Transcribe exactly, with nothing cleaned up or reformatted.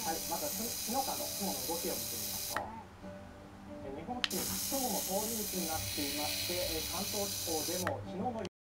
はい、まずはその他の雲の動きを見てみましょう。え日本付近、雲の通り道になっていまして、え関東地方でも昨日の